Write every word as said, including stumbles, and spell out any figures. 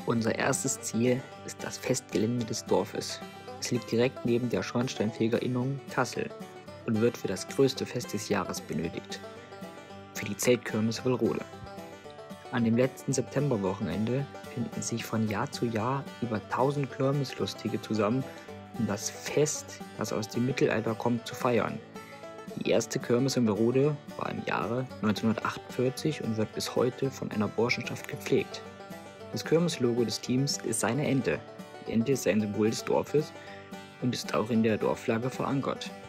Unser erstes Ziel ist das Festgelände des Dorfes. Es liegt direkt neben der Schornsteinfegerinnung Kassel und wird für das größte Fest des Jahres benötigt, für die Zeltkirmes Willrode. An dem letzten Septemberwochenende finden sich von Jahr zu Jahr über tausend Kirmeslustige zusammen, um das Fest, das aus dem Mittelalter kommt, zu feiern. Die erste Kirmes in Willrode war im Jahre neunzehnhundertachtundvierzig und wird bis heute von einer Burschenschaft gepflegt. Das Kirmeslogo des Teams ist eine Ente. Die Ente ist ein Symbol des Dorfes und ist auch in der Dorfflagge verankert.